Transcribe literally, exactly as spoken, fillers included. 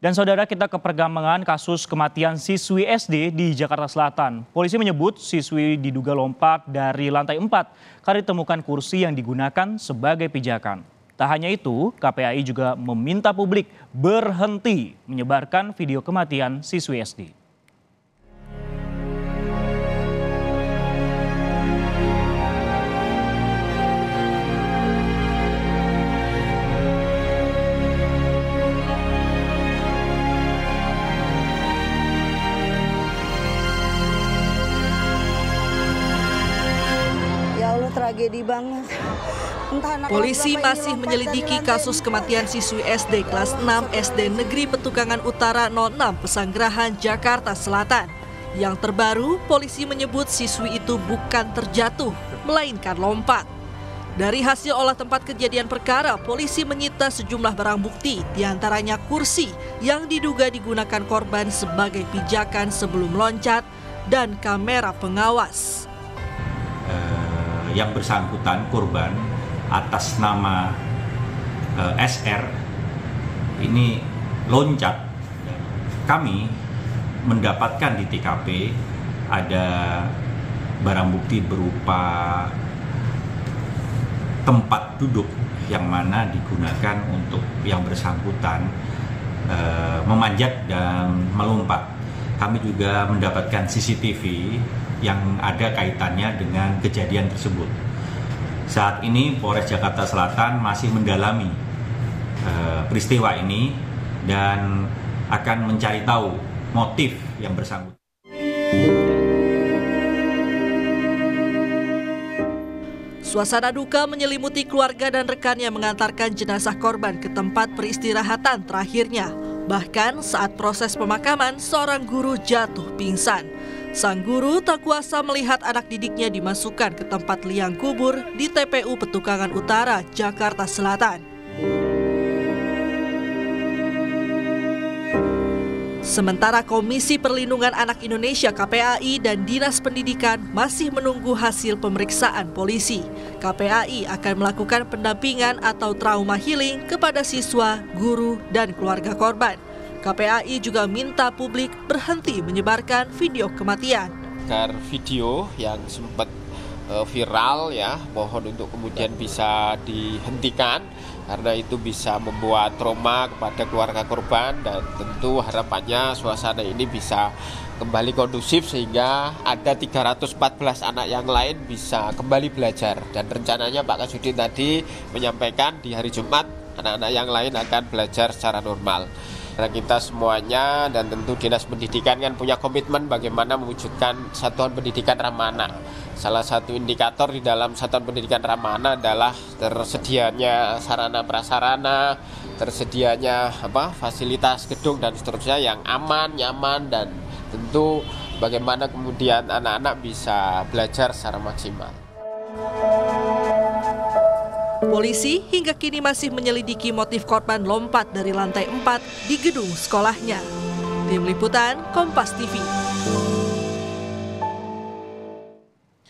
Dan saudara, kita ke perkembangan kasus kematian siswi S D di Jakarta Selatan. Polisi menyebut siswi diduga lompat dari lantai empat karena ditemukan kursi yang digunakan sebagai pijakan. Tak hanya itu, K P A I juga meminta publik berhenti menyebarkan video kematian siswi S D. Tragedi banget. Polisi masih menyelidiki kasus kematian siswi S D kelas enam S D Negeri Petukangan Utara nol enam Pesanggerahan, Jakarta Selatan. Yang terbaru, polisi menyebut siswi itu bukan terjatuh, melainkan lompat. Dari hasil olah tempat kejadian perkara, polisi menyita sejumlah barang bukti, diantaranya kursi yang diduga digunakan korban sebagai pijakan sebelum loncat dan kamera pengawas. Yang bersangkutan korban atas nama uh, S R ini loncat. Kami mendapatkan di T K P ada barang bukti berupa tempat duduk yang mana digunakan untuk yang bersangkutan uh, memanjat dan melompat. Kami juga mendapatkan C C T V yang ada kaitannya dengan kejadian tersebut. Saat ini Polres Jakarta Selatan masih mendalami uh, peristiwa ini dan akan mencari tahu motif yang bersangkutan. Suasana duka menyelimuti keluarga dan rekannya mengantarkan jenazah korban ke tempat peristirahatan terakhirnya. Bahkan saat proses pemakaman, seorang guru jatuh pingsan. Sang guru tak kuasa melihat anak didiknya dimasukkan ke tempat liang kubur di T P U Petukangan Utara, Jakarta Selatan. Sementara Komisi Perlindungan Anak Indonesia K P A I dan Dinas Pendidikan masih menunggu hasil pemeriksaan polisi. K P A I akan melakukan pendampingan atau trauma healing kepada siswa, guru, dan keluarga korban. K P A I juga minta publik berhenti menyebarkan video kematian. Agar video yang sempat uh, viral ya, mohon untuk kemudian bisa dihentikan karena itu bisa membuat trauma kepada keluarga korban dan tentu harapannya suasana ini bisa kembali kondusif sehingga ada tiga ratus empat belas anak yang lain bisa kembali belajar dan rencananya Pak Kasudin tadi menyampaikan di hari Jumat anak-anak yang lain akan belajar secara normal. Karena kita semuanya dan tentu Dinas Pendidikan kan punya komitmen bagaimana mewujudkan satuan pendidikan ramah anak. Salah satu indikator di dalam satuan pendidikan ramah anak adalah tersedianya sarana prasarana, tersedianya apa fasilitas gedung dan seterusnya yang aman, nyaman dan tentu bagaimana kemudian anak-anak bisa belajar secara maksimal. Polisi hingga kini masih menyelidiki motif korban lompat dari lantai empat di gedung sekolahnya. Tim Liputan Kompas T V.